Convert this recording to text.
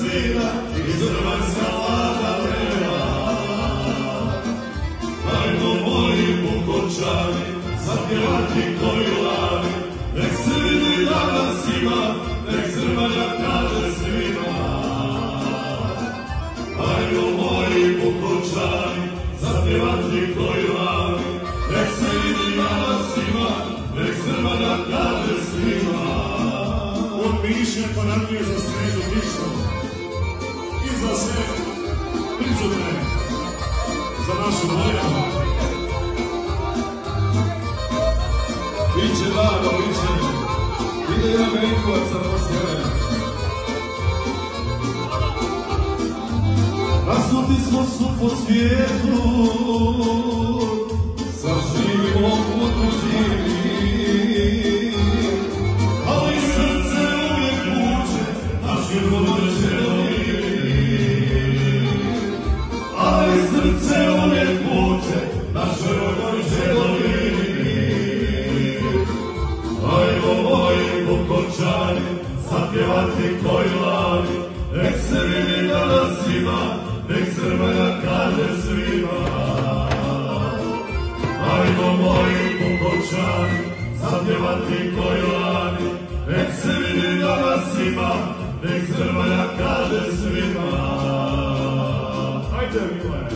svira i zrvanska vlada vrela. Ajmo moji pukočani, zapjevati koju lani, nek se vidi danas ima, nek Zrmanja kaže svima. Ajmo moji pukočani, zapjevati koju lani, nek se vidi danas ima, nek Zrmanja kaže svima. On miše paradnije za sredu tišno i za sve prisutne, za našu vojnu. Biće Vago, biće, ide jedan Veljkovac sa posljednja. Rasuti smo svu po svijetu, sad živimo u tuđini, ali srce uvijek muče, a život želi. Ali srce uvijek muče, a život želi. Ajmo moji pukočani, zapjevati koju lani, nek se vidi danas ima, nek Zrmanja kaže svima. Ajmo moji pukočani, zapjevati koju lani, nek se vidi danas ima, nek Zrmanja kaže svima. Ajde, Mile!